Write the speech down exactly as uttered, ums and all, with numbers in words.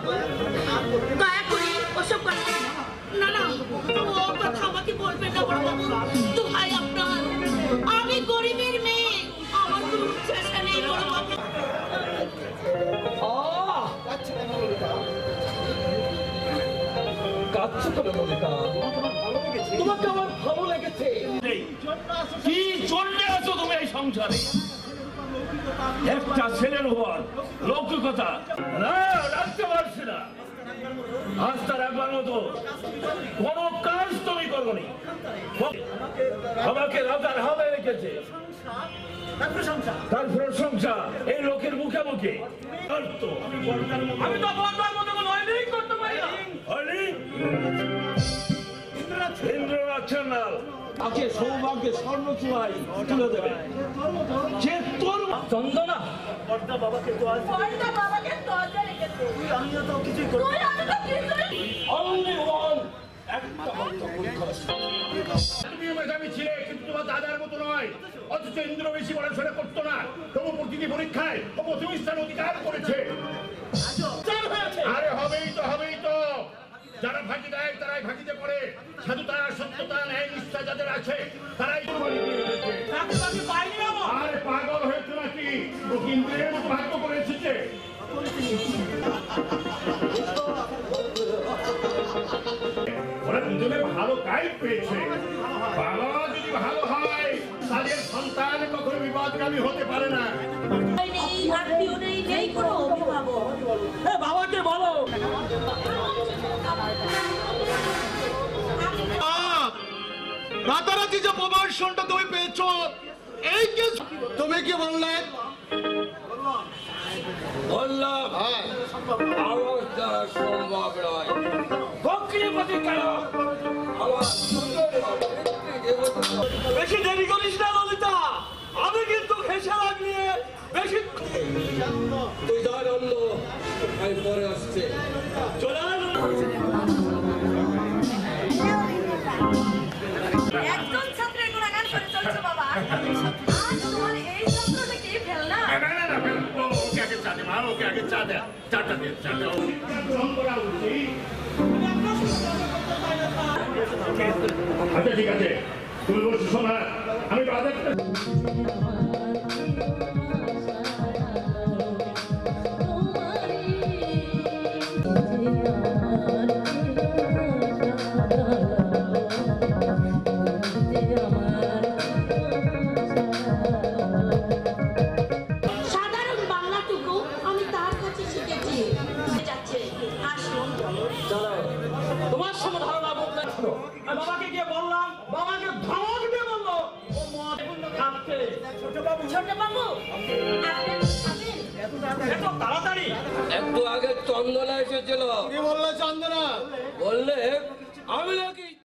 দয়া করে ওসব কথা না না ও কথা আমাকে বলবেন না বড়বাবু। তো ভাই আপনার, আমি গরিবের মেয়ে, আমার কোনো চেষ্টা নেই বড়বাবু। তোমাকে আমার ভালো লেগেছে। কি জন্য আছো তুমি এই সংসারে? একটা ছেলের উপর লৌকিকতা না রাখতে পারছি না। আজ তার একবার মতো কোন কাজ তুমি করবনি। আমাকে রাজার হালে রেখেছে, তার প্রশংসা এই লোকের মুখে মুখে। আমি তো বলবার মতো কোনো অন্যায় করতে পারি না। ইন্দ্রনাথ সান্যাল তাকে সৌভাগ্যের স্বর্ণ চূড়ায় তুলে দেবে। যে তোর চন্দনা বাবাকে ছিলে, কিন্তু তোমার দাদার মতো নয়। অথচ ইন্দ্র বেশি পড়াশোনা করতো না, তবু প্রতিটি পরীক্ষায় প্রথম স্থান অধিকার করেছে। আরে হবেই তো, হবেই তো। যারা ফাঁকি দেয় তারাই ফাঁকিতে পড়ে। সাধুতা, সত্যতা, ন্যায় নিষ্ঠা যাদের আছে তারাই আরে পাগল হয়েছে নাকি? ও ইন্দ্রের মতো ভাগ্য করে এসেছে। ওরা দুজনে ভালো গাইড পেয়েছে। বাবা যদি ভালো হয় তাদের সন্তান কখনো বিবাদগামী হতে পারে না। বাবাকে বলো রাতারাতি যে প্রমোশনটা তুমি পেয়েছো, এই কেস তুমি কি বললে? বললাম আমার দ্বারা সম্ভব নয়। বক্রিপতি কেন? বেশি দেরি করিস না ললিতা, আমি কিন্তু ঘেঁষে লাগলিয়ে বেশি তুই যার অন্য আমি পরে আসছে। চলে একজন ছাত্রের গুণাগান করে চলছে বাবা। আজ তোমার এই ছাত্রটা কি ফেলনা? না না না, ওকে আগে চা দে মা, ওকে আগে চা দে, চাটা দে, চাটা। আচ্ছা ঠিক আছে, তুমি বলছো শোনা, আমি বাজারটা তোমার সঙ্গে ধারণা বলতে বাবাকে গিয়ে বললাম, বাবাকে ধমক দিয়ে বললো ও মদ খাচ্ছে। ছোট বাবু, ছোট বাবু এত তাড়াতাড়ি? একটু আগে চন্দনা এসেছিল। কি বললো চন্দনা? বললে আমি নাকি